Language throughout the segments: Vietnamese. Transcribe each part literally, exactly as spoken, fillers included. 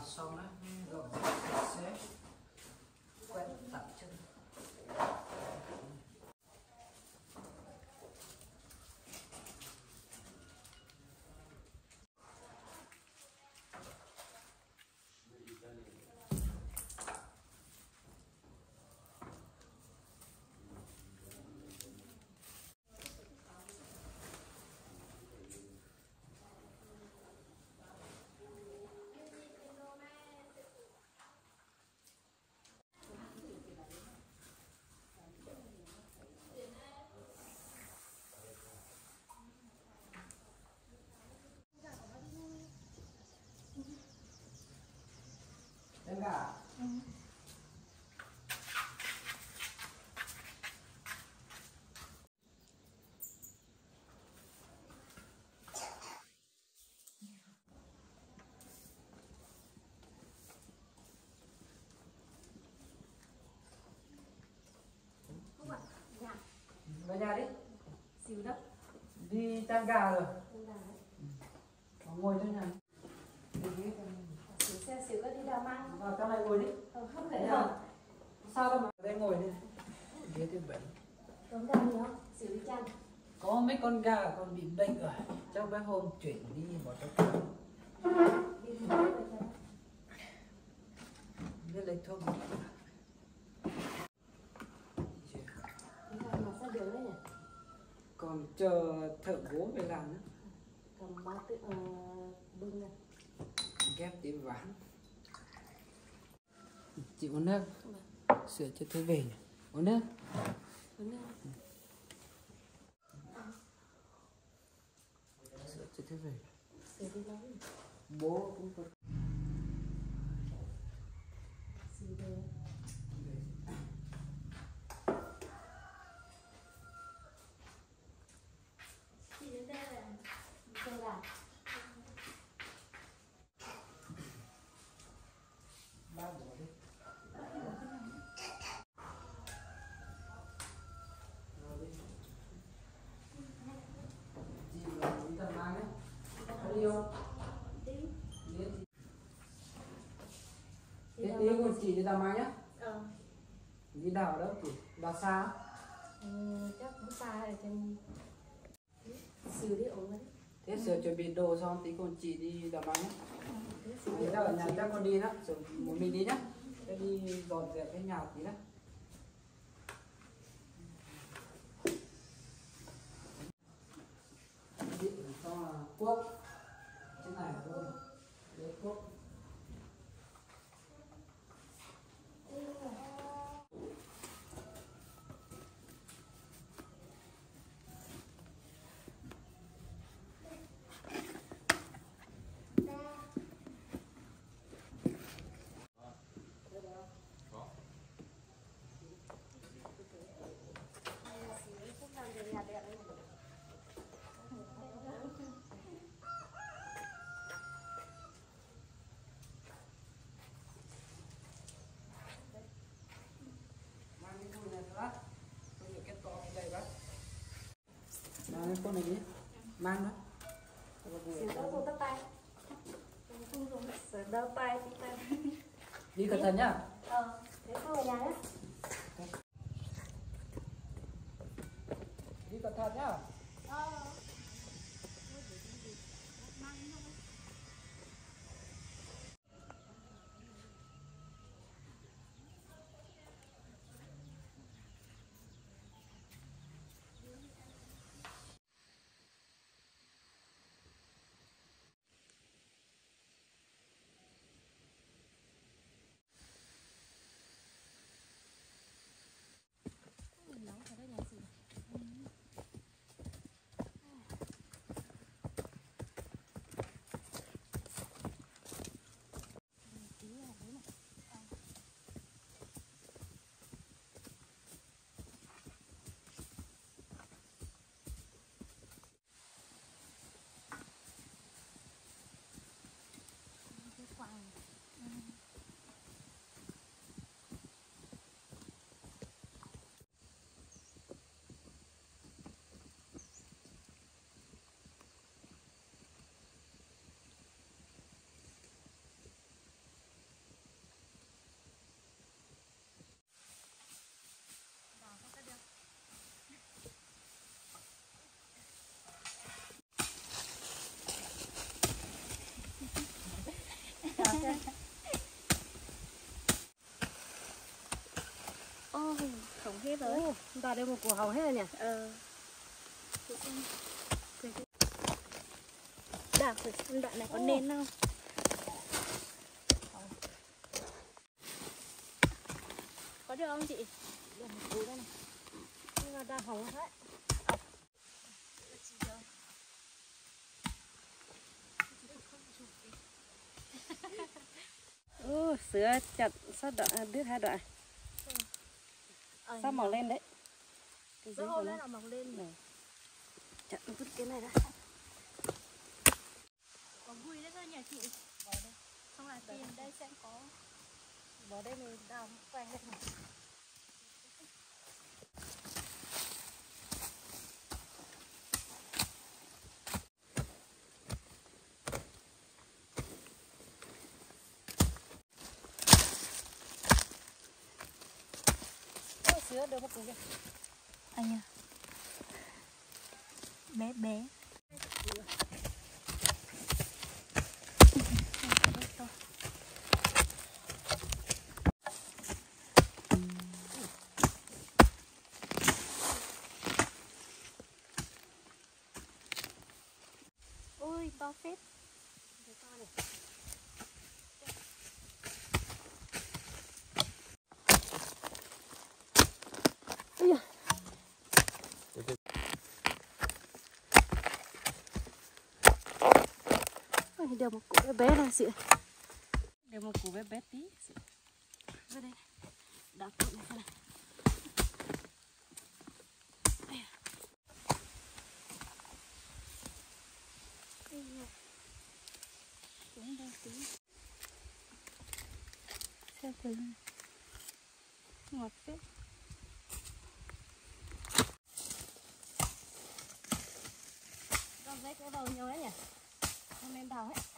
làm xong á, gọn sạch sẽ, quét tặng chân. Em cả. Ừ. Không ạ. Nhà. Vào nhà đi. Xíu đâu? Đi tan gà rồi. Tan gà đấy. Ừ. Ngồi trong nhà. Đi ghế trong nhà. Xíu xe xíu có đi đào mang. Vào trong này ngồi đi. Không, không phải đâu. Sao đâu mà. Đây ngồi đi. Ghế thứ bảy. Tốn gà nhiều không? Xíu đi chăn. Có mấy con gà còn bị bệnh rồi. Chắc mấy hôm chuyển đi bỏ cho con. Đi đi rồi cho. Biết lấy thuốc. Mà sao đường đấy nhỉ? Còn chờ thợ gỗ về làm nữa. Cầm ba tự uh, bưng này. Ghép tí ván. Chị uống nước. Sửa cho tôi về nhỉ. Uống nước. Uống nước. Sửa cho tôi về. Sửa đi đâu? Bố cũng có. Xíu về. Chị đến đây là chơi là Ba bỏ đi. Chị là chị tầm mang ấy. Có đi không? đi. Đi chị. Đi tí của chị đi tầm mang nhá. Ờ. Đi đảo đâu chị? Đảo xa? Ừ, chắc cũng xa ở trên xíu đi ổn đấy. Thế sửa chuẩn bị đồ xong tí con chị đi đảo mang nhá. Thế xíu Đấy là ở nhà chắc con đi đó, rồi một mình đi nhá. Thế đi dọn dẹp cái nhà tí đó. Điện cho là cuốc. Cái này thôi. Đấy cuốc. Mang cái con này đi, mang đó. xíu đỡ vô tắt tay. Không dùng sợ đỡ tay tí tay. Đi cẩn thận nhá. Ờ, thế không ở nhà nhá. Đi cẩn thận nhá. Ờ. Nóng ở đây nhà gì? Ôi, hỏng hết rồi. Ồ, chúng ta đều một cổ hỏng hết rồi nhỉ? Ờ. Đảo thử xem đoạn này có nên không? Có được không chị? Được một cú đây này. Nhưng mà đang hỏng hết. Ừ, sữa chặt sát đoạn, đứt hai đoạn. Sao mỏng lên đấy. Cái Cứ dưới của hôm nó. nay là mọc lên. Này. Chặt vứt cái này ra. Có vui đấy cơ nhỉ chị? Vào đây. Xong là tìm đây xem có. Vào đây mình đào quanh đây này. Ôi, sữa được một củ kìa. Anh à. Bé bé. Ôi to phết. To này. Ây da. Ôi, đều một củ bé bé này chị. Đều một củ bé bé tí. Vào đây. Đào cụm này xem này. Đúng đây tí. Xem thử. Ngọt phết. Con dây cái đầu nhiều đấy nhỉ? Không nên đào hết.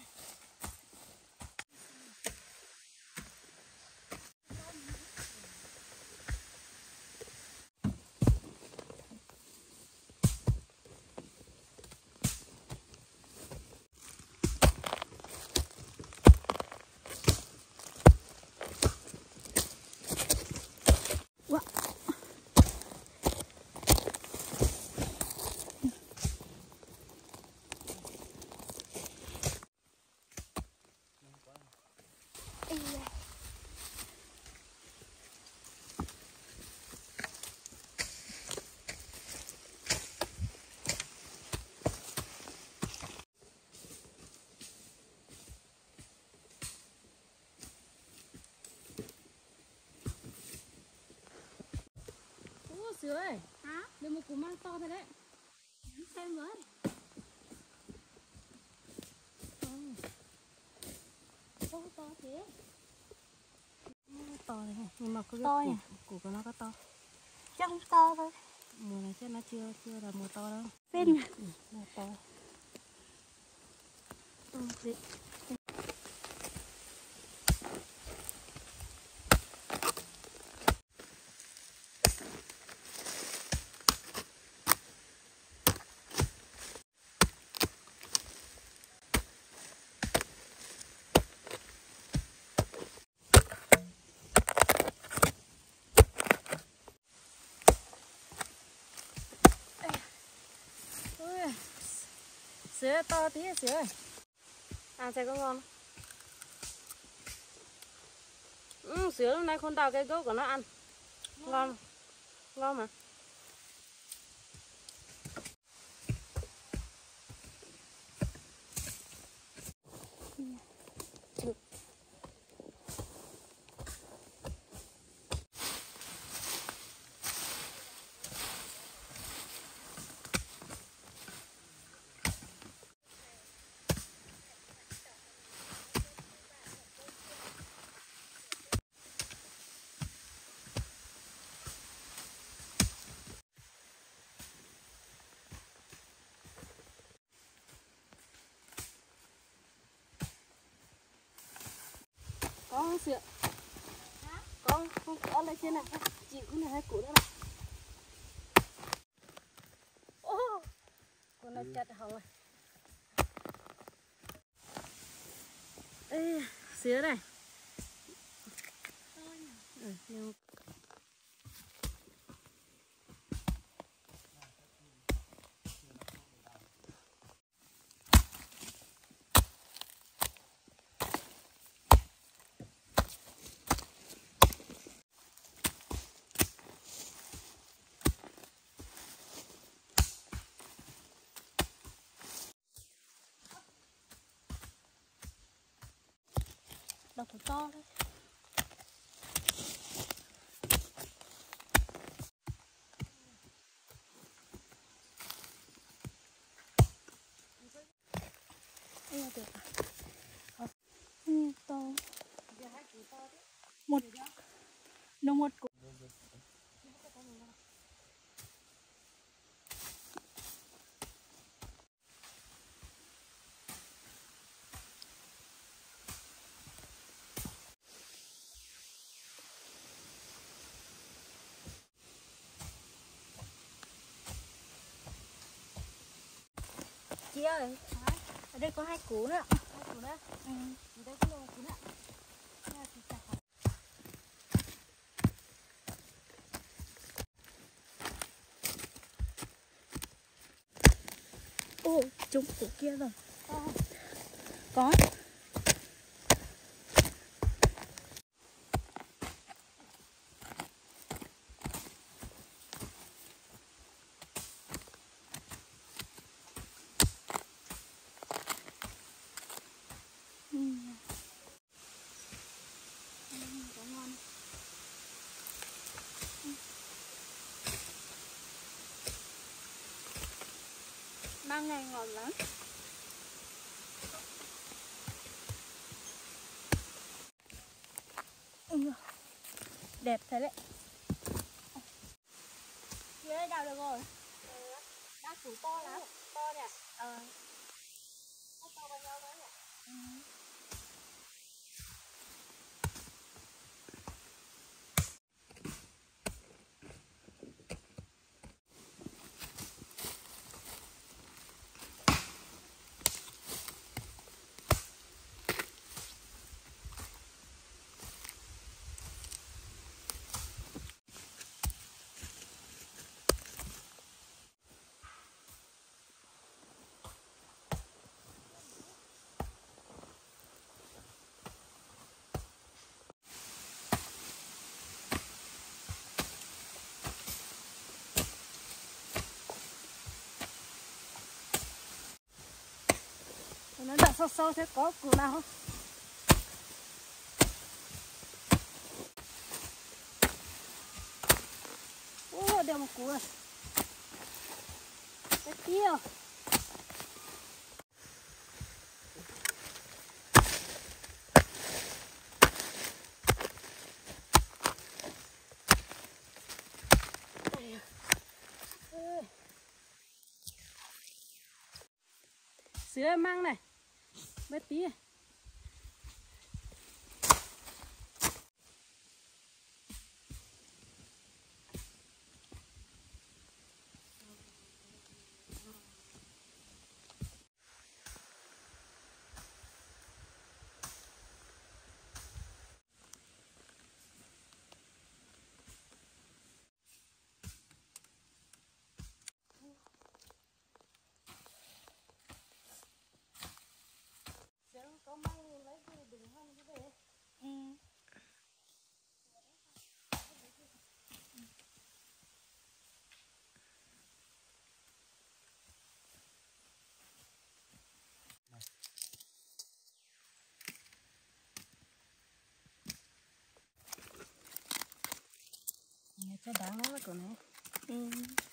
Sữa ơi. Hả? Được một củ mang to thôi đấy. Xem với. Không to thế. To này, nhưng mà có cái To củ, nhỉ? củ của nó có to. Chắc không to thôi. Mùa này chắc nó chưa chưa là mùa to đâu. Phết nhỉ? Ừ, nó to. Ừ, dị. Ui, sữa to tí sữa ơi. Ăn xem có ngon không? Ừ, sữa hôm nay không đào cái gốc của nó ăn. Ngon. Ngon mà. Có không sữa? Hả? Có không? Không có lấy trên này. Chị cũng này hai củ nữa này. Ô, con này chặt hỏng rồi. Ê, sữa này. Ừ, nhưng... Tao củ to đấy. Ê, được à? Ừ, to. Một nó một củ. Chị ơi, ở đây có hai củ nữa. Hai củ nữa. Ừ. Ở đây có một củ nữa. Ồ, trúng củ kia rồi. Có. Có. Ừ. Ừ, có ngon. Ừ. Măng này ngon lắm. Ừ. Đẹp thế đấy. Dưới đây đào được rồi. Ừ. Đào củ to lắm. To nhỉ? Ờ. To to vào nhau nữa nhỉ? Ừ. Nó đặt sâu sâu sẽ có củ nào không? Ô, đều một củ rồi. Cái kia. Sữa măng này. Bé tí này. Có măng lấy cái đừng hơn cái về. Ừ. Nghe cho đáng lắm của này. Ừ.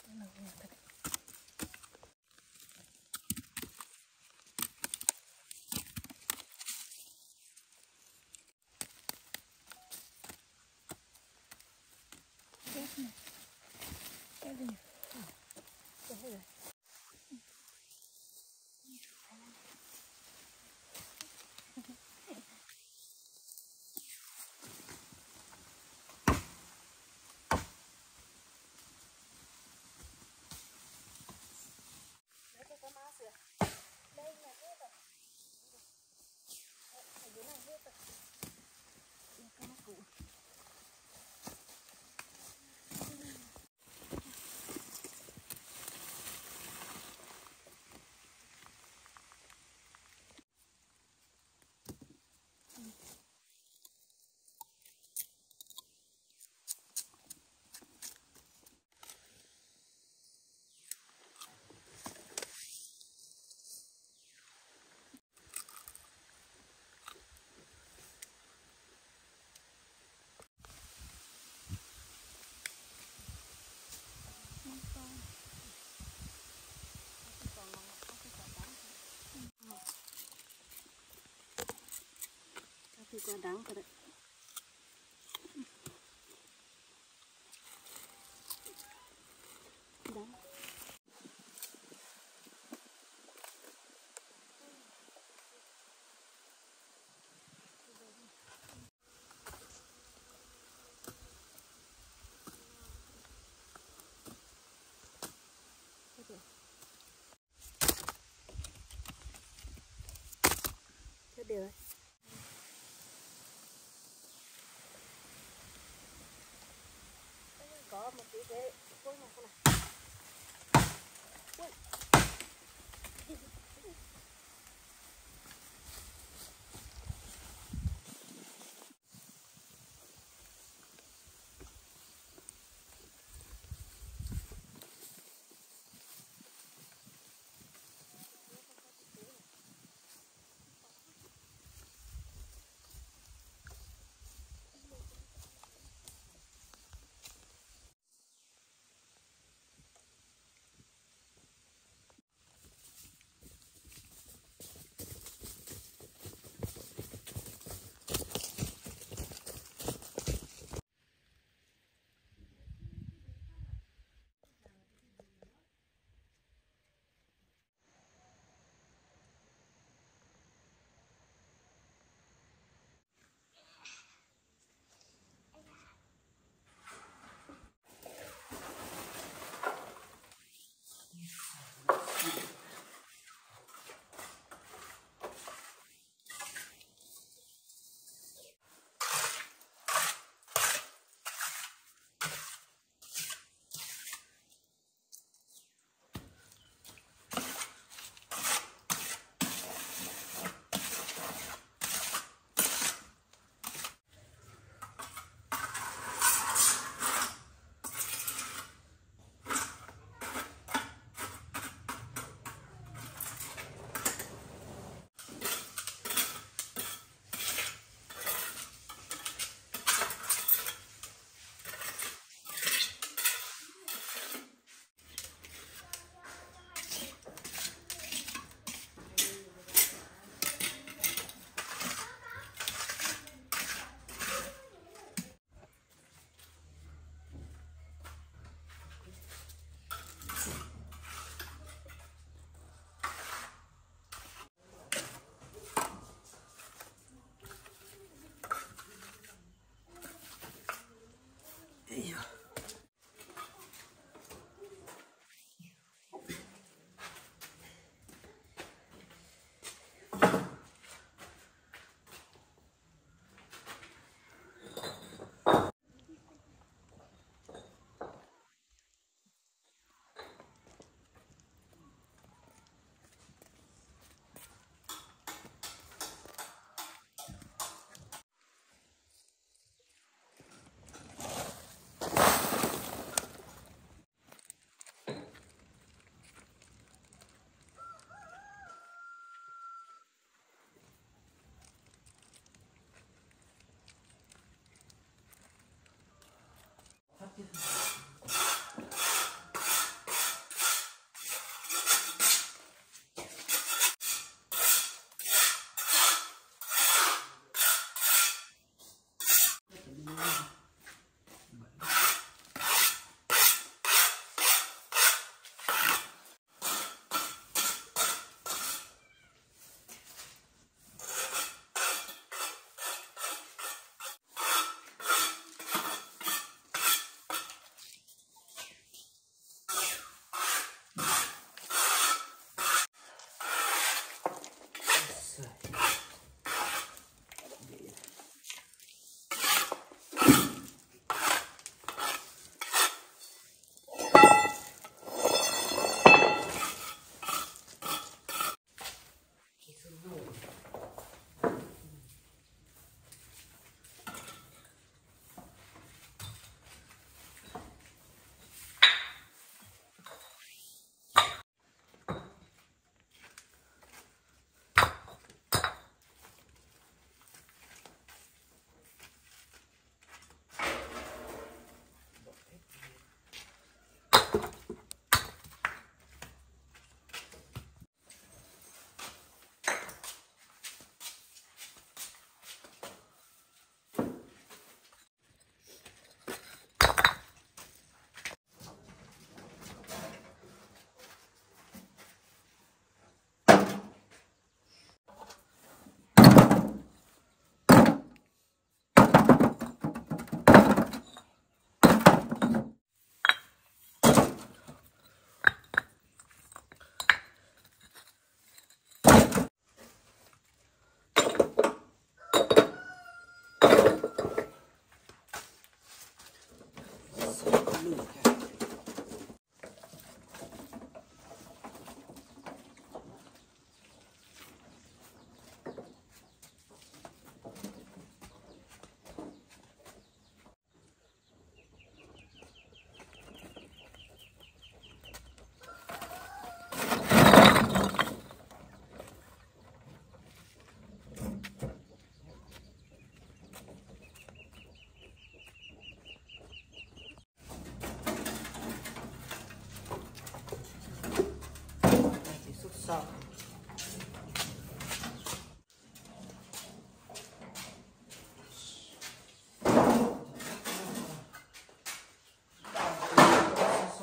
Cái gì? Cái gì? Giờ đắng rồi đấy. Đắng. Thế được rồi. Có một cái ghế cuối này không nào. Ui.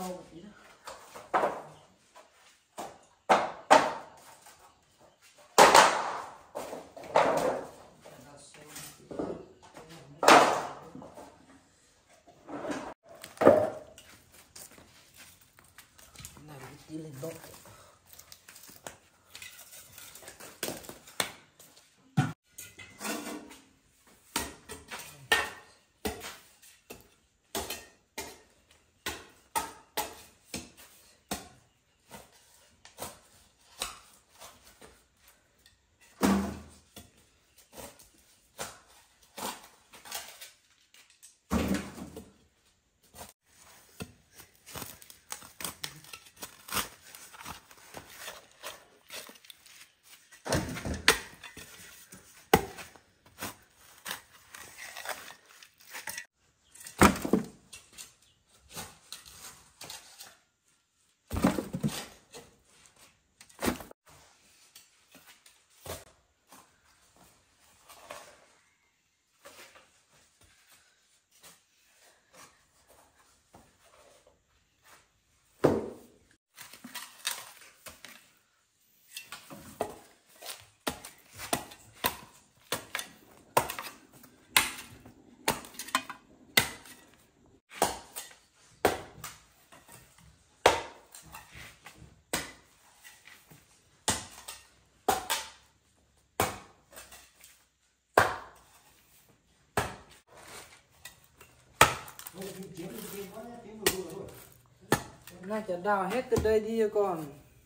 rau một tí nữa. Này đi lên bột. Nay chả đào hết từ đây đi còn.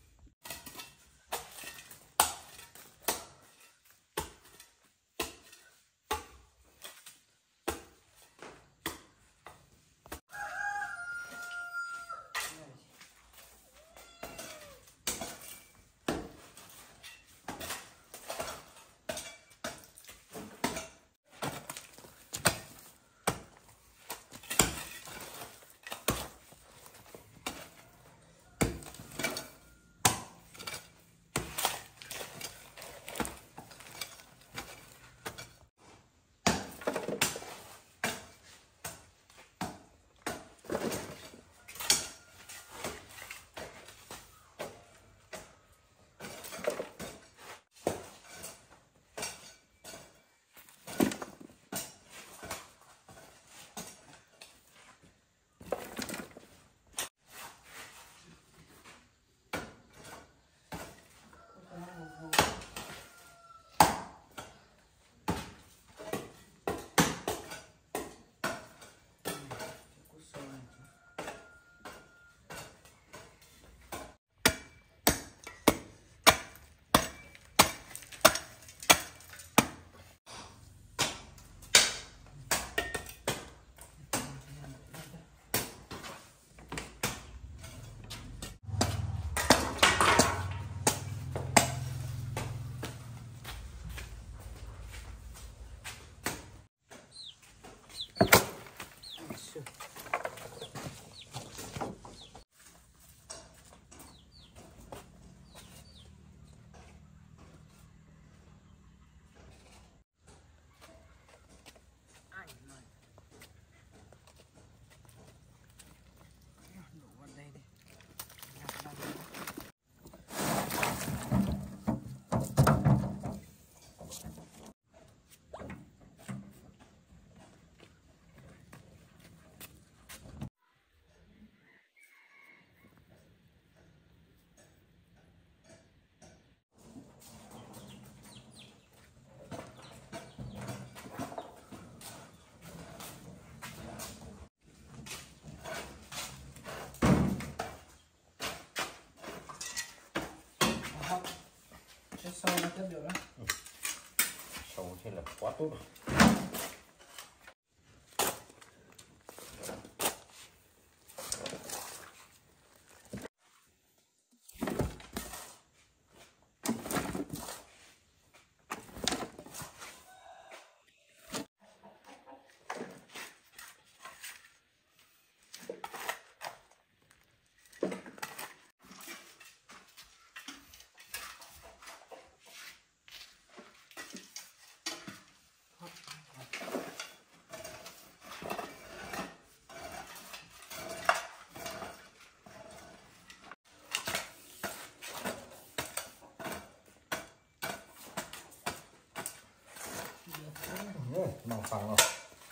Sâu nó chất được đó. Ừ. Sâu thế là quá tốt rồi. màu phẳng rồi.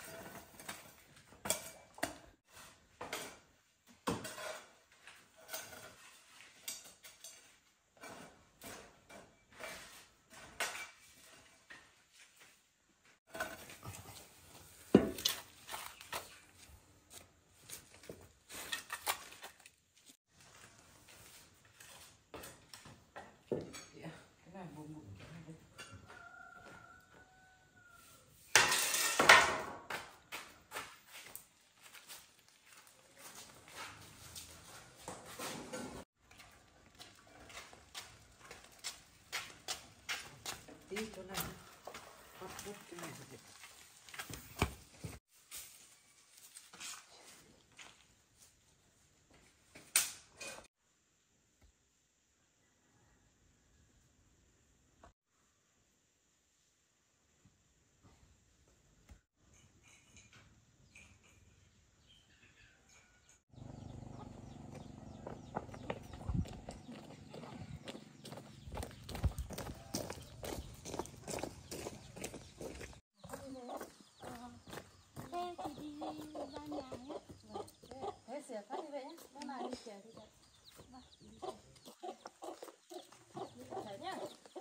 Cái này bụng bụng cái này. Tí chỗ này bắt bắt cái này được. Thế xỉa phát như vậy nhé, bữa nào đi xỉa thì đấy nhá.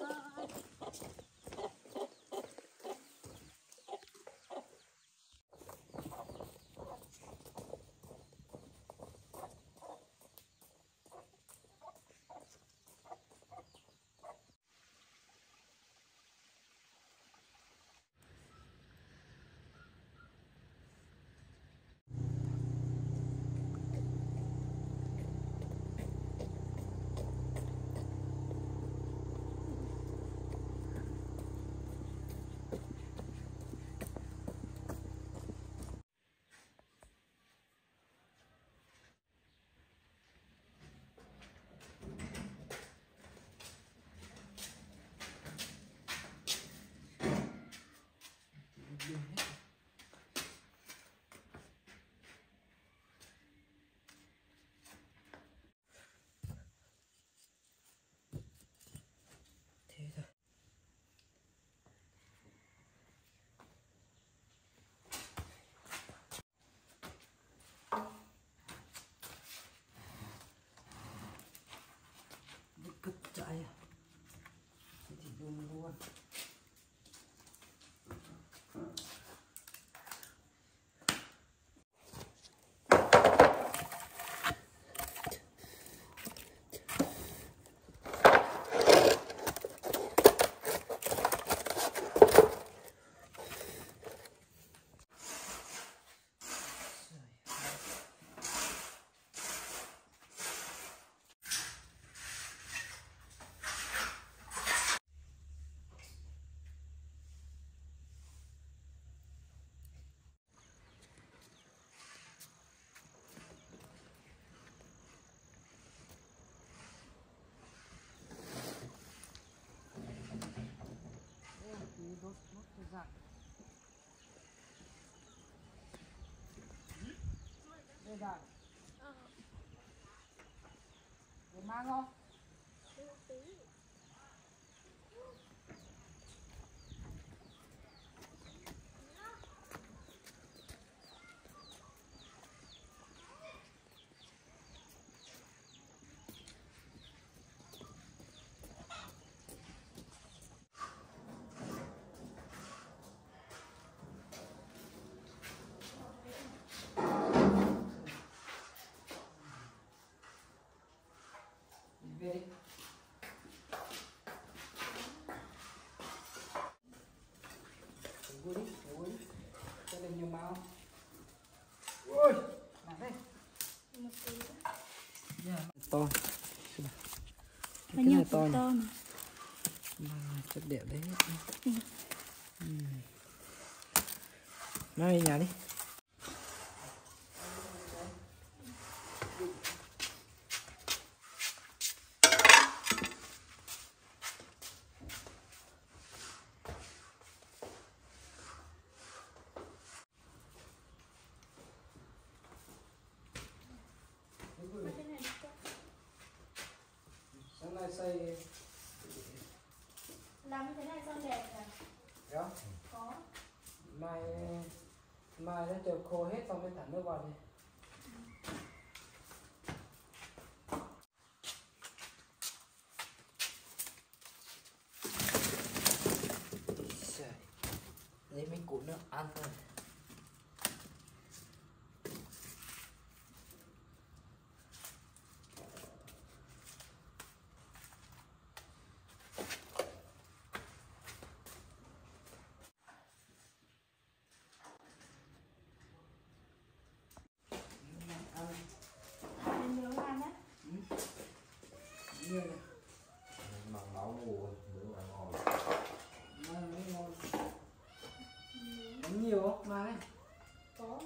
Thế thôi. Được cực chạy à? Thế thì dùng luôn. Đốt đốt cái dạng. Đây dạng. Để mang không? Về đi. Ngồi đi, ngồi đi. Cho lên nhiều máu. Ôi, nặng đây. Một tí. Yeah. To. Cái này to mà. Mà chất đẹp đấy. Ừ. Ừ. Mang đi nhà đi. Sáng nay xây Làm như thế này sao đẹp nhỉ? đó. Có. Mà mai mai nó chờ khô hết xong mới thả nước vào đi. Lấy mấy củ nước ăn thôi. Mình nướng ăn á. Nhiều này. Mà máu mù nướng ăn ngon. Mai mới ngon. Bánh nhiều không? Mai này. Có.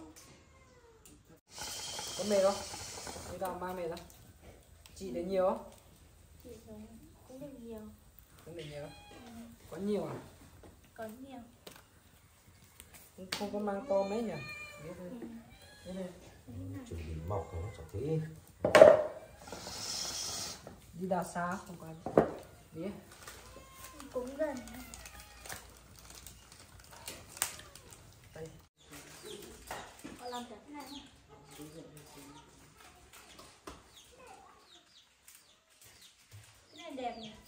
Có mệt không? Đi đào mai mệt không? Chị đến nhiều không? Chị thấy cũng được nhiều. Cũng được nhiều. Có nhiều à? Có nhiều. Không, không có mang to mấy nhỉ? Biết thôi. Ừ. Biết thôi. Chuẩn bị mọc nó chả thế. Đi đào xa không có biết. Cũng gần. Đây. Họ làm cái này. Cái này đẹp nhỉ?